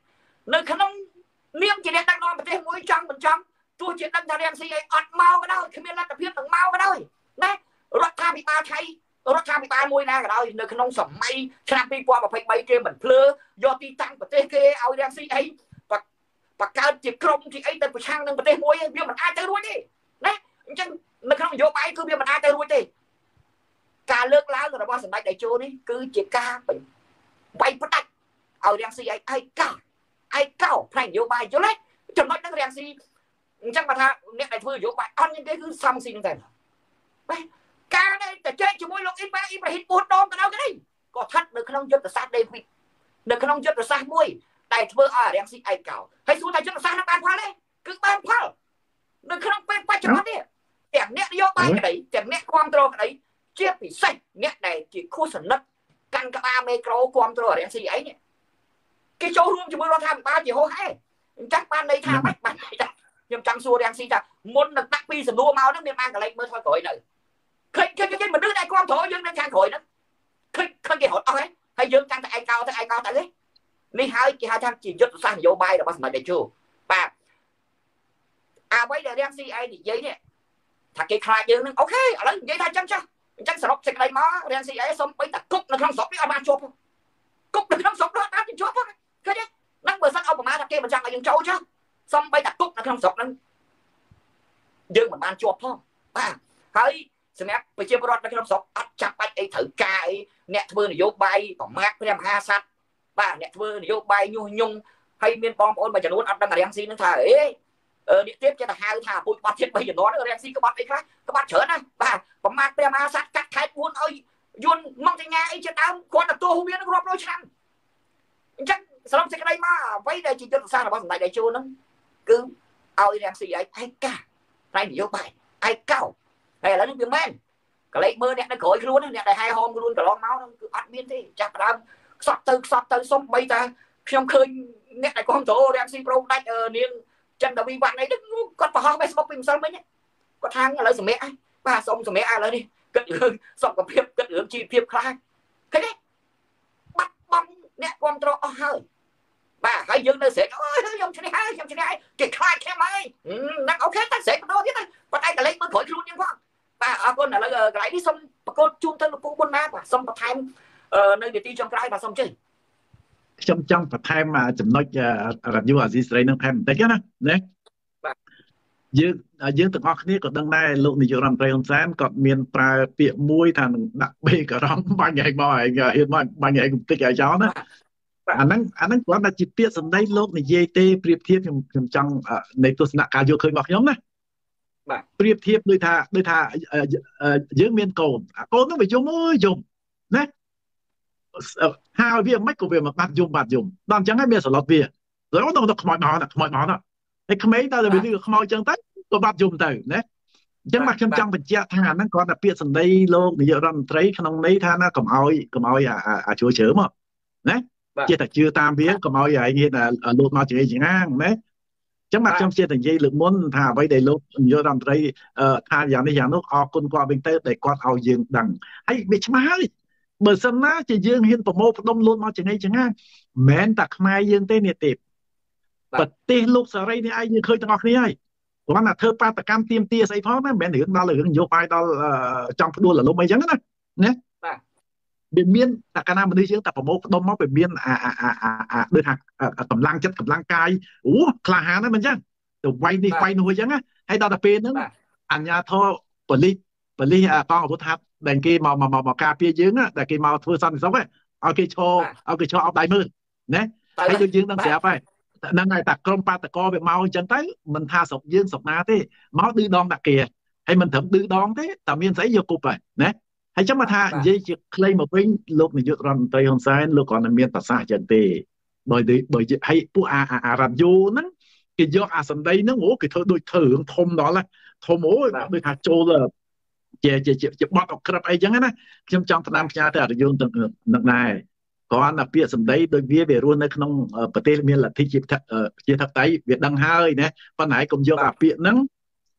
nơi khả năng niêm chỉ đang nóiประเทศមួយចង់មិនចង់ទោះជាដឹងថារាំងស៊ីអីអត់មកក៏ដោយគ្មានលទ្ធភាពនឹងមកក៏ដោយណារដ្ឋាភិបាលថៃរដ្ឋាភិបាលមួយណាក៏ដោយនៅក្នុងសម័យឆ្នាំ2023គេមិនភ្លើយកទីតាំងប្រទេសគេឲ្យរាំងស៊ីអីបង្កើតជាក្រុមជាអីទៅប្រឆាំងនឹងប្រទេសមួយវាមិនអាចទៅរួចទេណាអញ្ចឹងនៅក្នុងនយោបាយគឺវាមិនអាចទៅរួចទេការលើកឡើងរបស់សម្ដេចតេជោនេះគឺជាការបែកផ្ដាច់ឲ្យរាំងស៊ីឯកោផ្នែកនយោបាយយល់ទេចំណុចហ្នឹងរាំងស៊ីអញ្ចឹងបើថាអ្នកដែលធ្វើនយោបាយអត់យ៉ាងទេគឺសំស៊ីហ្នឹងតែការដែលតែចែកជាមួយលោកអ៊ីប្រាហ៊ីមបួនដងក៏ដោយក៏ស្ថិតនៅក្នុងយុទ្ធសាស្ត្រដេវីតនៅក្នុងយុទ្ធសាស្ត្រមួយដែលធ្វើឲ្យរាំងស៊ីឯកោហើយសួរថាយុទ្ធសាស្ត្រហ្នឹងបានផលទេគឺបានផលនៅក្នុងពេលបច្ចុប្បន្ននេះទាំងអ្នកនយោបាយក្តីទាំងអ្នកគ្រប់គ្រងក្តីជាពិសេសអ្នកដែលជាខួសសនិទ្ធកាន់ក្បាលមេក្រូគ្រប់គ្រងរាំងស៊ីអីនេះគេចូលរួមជាមួយរដ្ឋាភិបាលជាហោហែអញ្ចឹងបានន័យថាម៉េចបានខ្ញុំចង់សួររាំងស៊ីថាមុននឹងដាក់ពីសំណួរមកហ្នឹងមានបានកលេចមើលថយក្រោយនៅឃើញមនុស្សដែលគ្រប់គ្រងយើងនៅខាងក្រោយហ្នឹងឃើញគេរត់អស់ហើយយើងកាន់តែឯកោទៅនេះហើយគេហៅថាជាយុទ្ធសាស្ត្រនយោបាយរបស់សម្ដេចតេជោបាទអ្វីដែលរាំងស៊ីឯងនិយាយនេះថាគេខ្លាចយើងនឹងអូខេឥឡូវនិយាយថាអញ្ចឹងចុះអញ្ចឹងសរុបសេចក្តីមករាំងស៊ីឯងសុំបីតាគុកនៅក្នុងស្រុកនេះអត់បានជាប់គុកនៅក្នុងស្រុកនោះអត់បានជាប់ហ្នឹងឃើញទេហ្នឹងបើសិនឧបមាថាគេមិនចង់ឲ្យយើងចូលចុះសុំបីតាគុកនៅក្នុងស្រុកហ្នឹងយើងមិនបានជាប់ផងបាទហើយសម្រាប់ប្រជាពលរដ្ឋនៅក្នុងស្រុកអត់ចាំបាច់អីត្រូវការអីអ្នកធ្វើនយោបាយប្រមាថព្រះមហាក្សត្របាទអ្នកធ្វើនយោបាយញុះញង់ហើយមានបងប្អូនមួយចំនួនអត់ដឹងរាំងស៊ីនឹងថានេះទៀតចេះតែហៅថាពូជបាត់ជាតិ3ចំនួនរាំងស៊ីក្បត់អីខ្លះក្បត់ច្រើនណាបាទប្រមាថព្រះមហាក្សត្រកាត់ខែ4ឲ្យយួនមកសញ្ញាអីជាដើមគាត់ទទួលវានឹងរាប់រយឆ្នាំអញ្ចឹងសរុបសេចក្តីមកអ្វីដែលជាយុទ្ធសាស្ត្ររបស់សម្ដេចតេជោនឹងគឺឲ្យរាំងស៊ីឯកាផ្នែកនយោបាយឯកោហើយឥឡូវនេះវាមែនកលេចមើលអ្នកនៅក្រោយខ្លួនអ្នកដែលហែហោមខ្លួនកន្លងមកគឺអត់មានទេចាស់ផ្ដើមខ្សត់ទៅសុំបីតាខ្ញុំឃើញអ្នកដែលគ្រប់គ្រងរាំងស៊ីប្រូដាច់នាងចិនដាវីវ៉ាន់អីហ្នឹងគាត់បង្ហោះ Facebook ពីម្សិលមិញគាត់ថាឥឡូវសម្រាប់បាទសុំសម្រាប់ឥឡូវនេះគិតរឿងសុខភាពគិតរឿងជីវភាពខ្លះឃើញទេបាត់បង់អ្នកគ្រប់គ្រងអស់ហើយបាទហើយយើងនៅស្រែកអូយខ្ញុំឈ្នះហើយគេខ្លាចខ្ញុំហើយហ្នឹងអូខេតែស្រែកបន្តទៀតហើយប៉ុន្តែកលេចមើលក្រោយខ្លួនយើងផងបាទអរគុណឥឡូវកន្លែងនេះសូមប្រកួតជូនទៅលោកពូប៊ុនណាបាទសូមបន្ថែមនៅនាទីចុងក្រោយបាទសូមជឿខ្ញុំចង់បន្ថែមចំណុចរ៉ាឌីអូអាស៊ីសេរីនឹងថែមបន្តិចណាបាទយើងទាំងអស់គ្នាក៏ដឹងដែរលោកនាយករដ្ឋមន្ត្រីហ៊ុនសែនគាត់មានប្រើពាក្យមួយថានឹងដាក់បេការ៉ង់បាញ់ឯងមកឯងហ៊ានមកបាញ់ឯងកំតិចឲ្យចោលណាអាហ្នឹងគាត់ថាជាពាក្យសម្ដីលោកនិយាយទេប្រៀបធៀបខ្ញុំចង់នៃទស្សនៈការយកឃើញរបស់ខ្ញុំណាបាទប្រៀបធៀបដូចថាយើងមានកូនហ្នឹងវាយំណាហើយវាមិនក៏វាមកបាត់យំដល់អញ្ចឹងហើយមានសឡុតវាដល់ទៅខ្មោចមកហើយក្មេងតើវានេះខ្មោចអញ្ចឹងទៅក៏បាត់យំទៅណាអញ្ចឹងមកខ្ញុំចង់បញ្ជាក់ថាហ្នឹងគាត់តែពាក្យសម្ដីលោកនាយករដ្ឋមន្ត្រីក្នុងន័យថាណាកុំឲ្យអាជួយជើមកណាជាតែជឿតាមវាកុំឲ្យឯងហ៊ានលូតមកចងាងណាចឹងមកខ្ញុំជាតែនិយាយលើកមុនថាអ្វីដែលលោកនាយករដ្ឋមន្ត្រីថាយ៉ាងនេះយ៉ាងនោះអរគុណគាត់វិញទៅដែលគាត់ឲ្យយើងដឹងហើយវាឆ្មាស់ហើយបើសិនណាជាយើងហ៊ានប្រមូលផ្ដុំលូតមកចងាងមិនមែនតែខ្មែរយើងទេនេះទេប្រទេសលោកសេរីនេះឯងយើងឃើញទាំងអស់គ្នាហើយគាត់ថាធ្វើបាតកម្មទាមទារស្អីផងណាមិនមែនរឿងដល់រឿងនយោបាយដល់ចង់ផ្ដួលរលំអីចឹងណាបាទវាមានតែកាលណាមនុស្សយើងតែប្រមូលផ្ដុំមកវាមានដូចថាកម្លាំងចិត្តកម្លាំងកាយក្លាហានហ្នឹងមិនចឹងទៅវាយនេះវាយនោះអញ្ចឹងហើយដល់តែពេលហ្នឹងអញ្ញាធរប៉ូលីសកងអាវុធហត្ថដែលគេមកការពារយើងដែលគេមកធ្វើសន្តិសុខឲ្យគេឈរអោបដៃមើលណាហើយដូចយើងនឹងស្រាប់ហើយហ្នឹងហើយតែក្រុមបាតកោវាមកអញ្ចឹងទៅមិនថាស្រុកយើងស្រុកណាទេមកឌឺដងតាគេហើយមិនត្រឹមឌឺដងទេតែមានស្អីយកគប់ហើយណាហើយចាំមកថានិយាយជាខ្លីមកវិញលោកនាយករដ្ឋមន្ត្រីហ៊ុនសែនលោកគាត់នឹងមានប្រសាសន៍ចឹងទេបើឲ្យពួកអារ៉ាឌីយ៉ូហ្នឹងគេយកអាសម្ដីហ្នឹងគេធ្វើដូចធ្វើរឿងធំដល់ធំដូចថាចូលជាបត់អក្រិតអីចឹងណាខ្ញុំចង់ផ្ដាំផ្ញើទៅអរិយជននឹងដែរគាត់តែពាក្យសម្ដីដូចវារស់នៅក្នុងប្រទេសមានលទ្ធិជាធិបតេយ្យវាដឹងហើយណាប៉ុន្តែកុំយកអាពាក្យហ្នឹង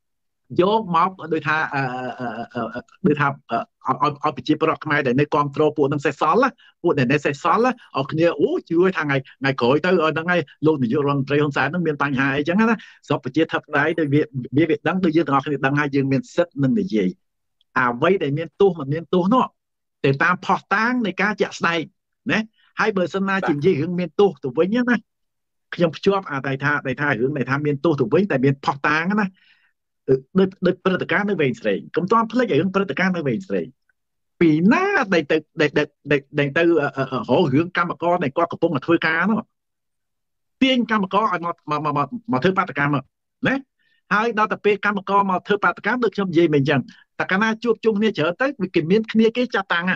យកមកដោយថាឲ្យប្រជាពលរដ្ឋខ្មែរដែលនៅគ្រប់គ្រងពួកនឹងសេះសល់ពួកដែលនៅសេះសល់ឲ្យគ្នាអូជឿថាថ្ងៃក្រោយទៅហ្នឹងហើយលោកនាយករដ្ឋមន្ត្រីហ៊ុនសែននឹងមានបញ្ហាអីចឹងណាស្រុកប្រជាធិបតេយ្យដោយវាដឹងដូចយើងទាំងអស់គ្នាដឹងហើយយើងមានសិទ្ធិនឹងនិយាយអ្វីដែលមានទោសមិនមានទោសនោះទៅតាមផុសតាងនៃការជាក់ស្ដែងណាហើយបើសិនណាជានិយាយរឿងមានទោសទៅវិញណាខ្ញុំភ្ជាប់តែថារឿងដែលថាមានទោសទៅវិញតែមានផុសតាងណាដូចព្រឹត្តិការណ៍នៅវែងស្រេងកុំទាន់ភ្លេចរឿងព្រឹត្តិការណ៍នៅវែងស្រេងពីណាដែលទៅរករឿងកម្មករដែលគាត់កំពុងតែធ្វើការនោះទាញកម្មករឲ្យមកធ្វើបាតកម្មណាហើយដល់តែពេលកម្មករមកធ្វើបាតកម្មដូចខ្ញុំនិយាយមិនអញ្ចឹងតែកាលណាជួបជុំគ្នាច្រើនទៅគេមានគ្នាគេចាត់តាំង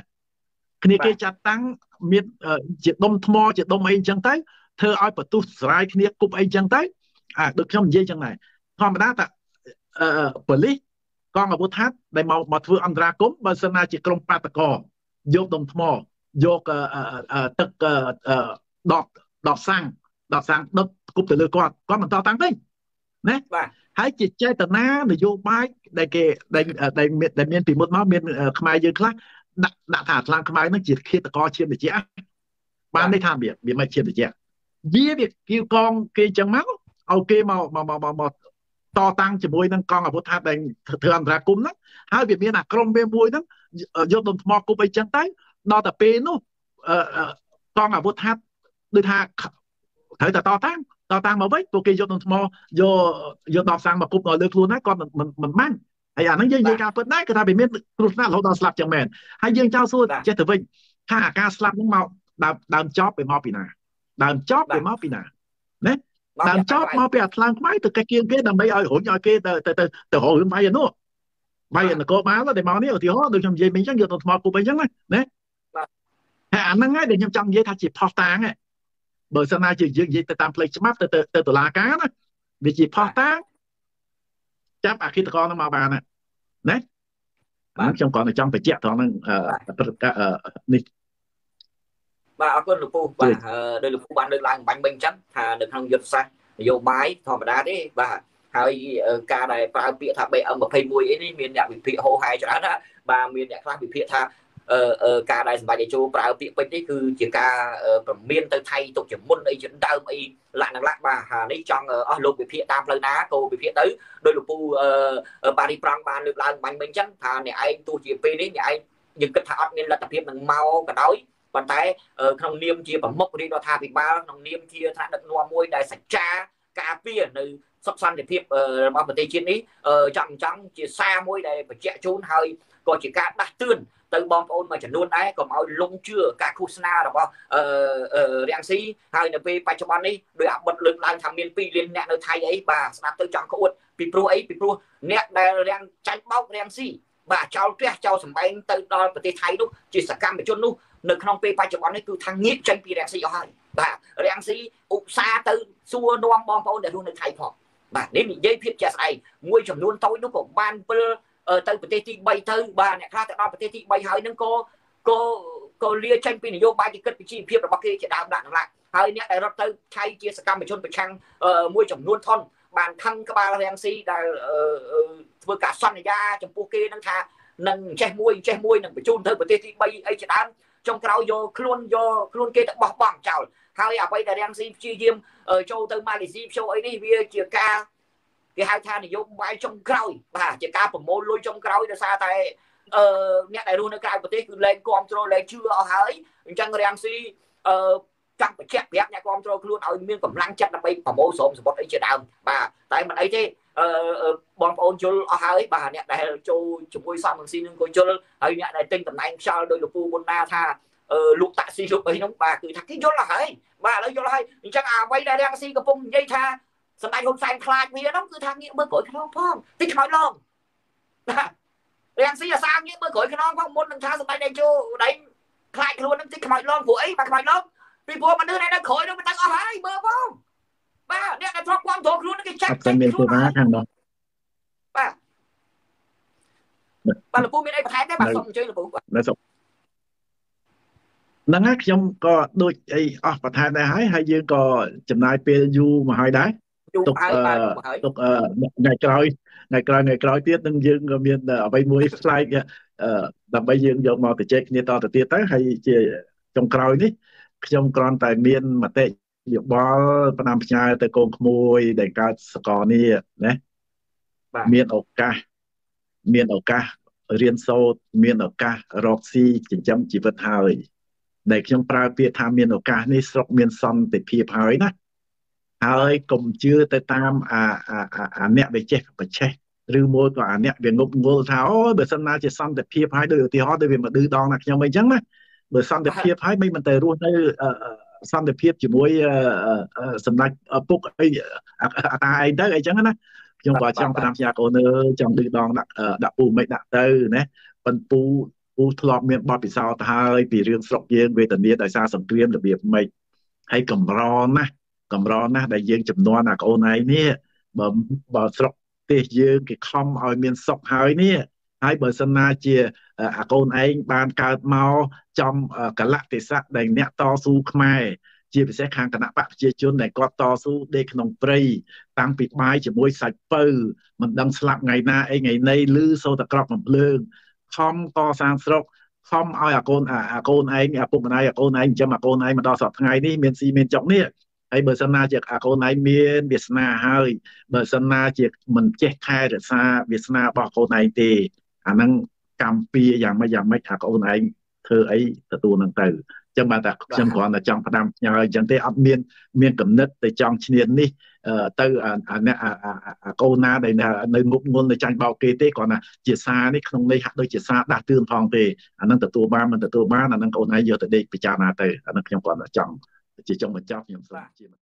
មានជាដុំថ្មជាដុំអីអញ្ចឹងទៅធ្វើឲ្យបន្ទុះស្រាយគ្នាគប់អីអញ្ចឹងទៅដូចខ្ញុំនិយាយអញ្ចឹងដែរធម្មតាតែប៉ូលីសកងអាវុធហត្ថដែលមកធ្វើអន្តរាគមន៍បើសិនណាជាក្រុមបាតកោយកដុំថ្មយកទឹកដកសាំងដុតគប់ទៅលើគាត់បន្តតាំងវិញណាបាទហើយជាចេតនានយោបាយដែលមានពីមុនមកមានខ្មែរយើងខ្លះដាក់ថាខ្លាំងខ្មែរនឹងជាឃាតករឈាមត្រជាក់បានន័យថាវាមិនឈាមត្រជាក់វាគៀវកងគេចឹងមកឲ្យគេមកតតាំងជាមួយនឹងកងអាវុធហត្ថដែលធ្វើអន្តរាគមន៍ហ្នឹងហើយវាមានអាក្រុមវាមួយហ្នឹងយកដុំថ្មគប់អីចឹងទៅដល់តែពេលនោះកងអាវុធហត្ថដូចថាត្រូវតែតតាំងមកវិញពួកគេយកដុំថ្មយកដបសាំងមកគប់ដល់លើខ្លួនហ្នឹងគាត់មិនបាញ់ហើយអាហ្នឹងយើងនិយាយការពិតដែរគឺថាវាមានគ្រោះថ្នាក់រហូតដល់ស្លាប់ចឹងមែនហើយយើងចោលសួរចេះទៅវិញថាអាការស្លាប់ហ្នឹងមកដើមចប់វាមកពីណាដើមចប់វាមកពីណាណាដើមចប់មកពីអាថ្លើមខ្មែរទៅកាច់គៀងគេដើម្បីឲ្យរុញឲ្យគេទៅរករឿងវាយនោះវាយនគរបាលតែមកនេះឧទាហរណ៍ដូចខ្ញុំនិយាយមិញអញ្ចឹងយកទៅថ្មគប់អីអញ្ចឹងណាហើយអាហ្នឹងហើយដែលខ្ញុំចង់និយាយថាជាផុសតាងបើសិនណាជាយើងនិយាយទៅតាមផ្លូវច្បាប់ទៅតុលាការណាវាជាផុសតាងចាប់អគិតករនោះមកបានណាបាទខ្ញុំគាត់តែចង់បញ្ជាក់ត្រង់ហ្នឹងនេះបាទអរគុណលោកពូបាទដោយលោកពូបានលើកឡើងបាញ់មិញអញ្ចឹងថានៅក្នុងយុទ្ធសាស្ត្រនយោបាយធម្មតាទេបាទហើយការដែលប្រើពាក្យថា BM21 អីនេះមានអ្នកវិភាគហោហែច្រើនណាបាទមានអ្នកខ្លះវិភាគថាការដែលសម្ដេចតេជោប្រើពាក្យពេចន៍នេះគឺជាការប្រមានទៅថៃទុកជាមុនអីជាដើមអីលក្ខណៈបាទហានេះចង់អស់លោកវិភាគតាមផ្លូវណាក៏វិភាគទៅដោយលោកពូបារីប្រង់បានលើកឡើងបាញ់មិញអញ្ចឹងថាអ្នកឯងទោះជាពេលនេះអ្នកឯងយើងគិតថាអត់មានលទ្ធភាពនឹងមកក៏ដោយប៉ុន្តែក្នុងនាមជាប្រមុខរាជរដ្ឋាភិបាលក្នុងនាមជាថ្នាក់ដឹកនាំមួយដែលសច្ចាការពារនៅសុខសន្តិភាពរបស់ប្រទេសជាតិនេះចង់ជាសារមួយដែលបញ្ជាក់ជូនហើយក៏ជាការដាស់តឿនទៅបងប្អូនមួយចំនួនដែរកុំឲ្យលងជឿការឃោសនារបស់រាំងស៊ីហើយនៅពេលបច្ចុប្បន្ននេះដោយអាបិទលើកឡើងថាមាន2លានអ្នកនៅថៃអីបាទស្ដាប់ទៅចង់ក្អួតពីព្រោះអ្នកដែលរាំងចាញ់បោករាំងស៊ីបាទចោលផ្ទះចោលសម្បែងទៅដល់ប្រទេសថៃនោះជាសកម្មជននោះនៅក្នុងពេលបច្ចុប្បន្ននេះគឺថាងាកចេញពីរាំងស៊ីអស់ហើយបាទរាំងស៊ីឧស្សាហ៍ទៅសួរនាំបងប្អូនដែលរស់នៅថៃផងបាទនេះនិយាយភាពជាក់ស្ដែងមួយចំនួនតូចនោះក៏បានពិលទៅប្រទេសទី3ទៅបាទអ្នកខ្លះទៅដល់ប្រទេសទី3ហើយនឹងក៏លាចេញពីនយោបាយគិតវិជាភាពរបស់គេជាដើមដាក់ឡើងហើយអ្នកដែលរត់ទៅថៃជាសកម្មជនប្រឆាំងមួយចំនួនធំបានខឹងក្បាលរាំងស៊ីដែលធ្វើការសន្យាចំពោះគេនឹងថានឹងចេះមួយនឹងបញ្ជូនទៅប្រទេសទី3អីជាដើមចុងក្រោយយកខ្លួនគេទៅបោះបង់ចោលហើយអ្វីដែលរាំងស៊ីព្យាយាមចូលទៅម៉ាឡេស៊ីចូលអីនេះវាជាការគេហៅថានយោបាយចុងក្រោយបាទជាការប្រមូលលុយចុងក្រោយដោយសារតែអ្នកដែលរស់នៅក្រៅប្រទេសគឺលែងគ្រប់គ្រងលែងជឿអស់ហើយអញ្ចឹងរាំងស៊ីចង់បញ្ជាក់ប្រាប់អ្នកគ្រប់គ្រងខ្លួនឲ្យមានកម្លាំងចិត្តដើម្បីប្រមូលស្រោមសម្បត្តិអីជាដើមបាទតែមិនអីទេបងប្អូនជុលអស់ហើយបាទអ្នកដែលចូលជាមួយសំរងស៊ីនឹងក៏ជុលហើយអ្នកដែលទិញតំណែងខ្យល់ដោយលោកពូប៊ុនណាថាលោកតាក់ស៊ីលោកអីហ្នឹងបាទគឺថាគេយល់អស់ហើយបាទឥឡូវយល់ហើយអញ្ចឹងអ្វីដែលរាំងស៊ីកំពុងនិយាយថាសម្ដេចហ៊ុនសែនខ្លាចវាហ្នឹងគឺថាងាកមើលក្រួយខ្នងផងតិចខ្មោចឡងរាំងស៊ីអាសាងាកមើលក្រួយខ្នងផងមុននឹងថាសម្ដេចតេជោដៃខ្លាចខ្លួនហ្នឹងតិចខ្មោចឡងព្រោះអីបាទខ្មោចឡងពីព្រោះមនុស្សនៅក្រោយហ្នឹងមិនដឹងអស់ហើយមើលផងបាទអ្នកដែលធ្លាប់គ្រប់គ្រងខ្លួនហ្នឹងគេចាក់ចេញខ្លួនខាងនោះបាទលោកពូមានអីបន្ថែមទេបាទសូមអញ្ជើញលោកពូហ្នឹងហើយខ្ញុំក៏ដូចអីអស់បន្ថែមដែរហើយយើងក៏ចំណាយពេលយូរមកហើយដែរ chụp tục hơi bà chụp hơi tục ngàyក្រោយទៀតនឹងយើងក៏មានអ្វីមួយផ្លែកដើម្បីយើងយកមកទៅជែកគ្នាតទៅទៀតទៅហើយជាចុងក្រោយនេះខ្ញុំគ្រាន់តែមានមតិយោបល់ផ្ដាំផ្ញើទៅកូនក្មួយដែលកើតសកលនេះណាមានឱកាសរៀនសូត្រមានឱកាសរកស៊ីចិញ្ចឹមជីវិតហើយដែលខ្ញុំប្រើពាក្យថាមានឱកាសនេះស្រុកមានសន្តិភាពហើយណាហើយកុំជឿទៅតាមអាអ្នកដែលចេះបច្ចេកឬមួយក៏អាអ្នកវាងប់ងល់ថាអូបើសិនណាជាសន្តិភាពហើយដោយឧទាហរណ៍ដូចវាមកឌឺដងណាខ្ញុំអីចឹងណាបើសន្តិភាពហើយមិនទៅរស់នៅសន្តិភាពជាមួយសម្ដេចពុកអីអាតាអីទៅអីចឹងណាខ្ញុំក៏ចង់ផ្ដាំផ្ញើកូនចង់ឌឺដងដាក់ពូមិនដាក់ទៅណាប៉ុន្តែពូធ្លាប់មានបទពិសោធន៍ទៅហើយពីរឿងស្រុកយើងវេទនាដោយសារសង្គ្រាមរបៀបម៉េចហើយកម្រណាស់ដែលយើងចំនួនអាកូនឯងនេះបើស្រុកទេសយើងគេខំឲ្យមានសុខហើយនេះហើយបើសិនណាជាអាកូនឯងបានកើតមកចំកលៈទេសៈដែលអ្នកតស៊ូខ្មែរជាពិសេសខាងគណៈបកប្រជាជនដែលគាត់តស៊ូដេកក្នុងព្រៃតាំងពីបាយជាមួយសាច់ពៅមិនដឹងស្លាប់ថ្ងៃណាអីថ្ងៃណីឬសូត្រតែក្រក់កំភ្លើងខំកសាងស្រុកខំឲ្យអាកូនឯងឪពុកម្ដាយអាកូនឯងចិញ្ចឹមអាកូនឯងមកដល់សប្តាហ៍ថ្ងៃនេះមានស៊ីមានចុកនេះហើយបើសិនណាជាអាកូនឯងមានវាសនាហើយបើសិនណាជាមិនចេះថែរក្សាវាសនារបស់កូនឯងទេអាហ្នឹងកម្មពៀយ៉ាងម៉េចអាកូនឯងធ្វើអីទទួលនឹងទៅចឹងបាទតែខ្ញុំគ្រាន់តែចង់ផ្ដាំផ្ញើអញ្ចឹងទេអត់មានកំណត់ទៅចង់ឈ្នាននេះទៅអាកូនណាដែលនៅងប់ងល់នៅចាញ់បោកគេទេគ្រាន់តែជាសារនេះក្នុងន័យហាក់ដូចជាសារដាស់តឿនផងទេអានឹងទទួលបានមិនទទួលបានអានឹងកូនឯងយកទៅដេកពិចារណាទៅអានឹងខ្ញុំគ្រាន់តែចង់ជាចុងបញ្ចប់ខ្ញុំសូម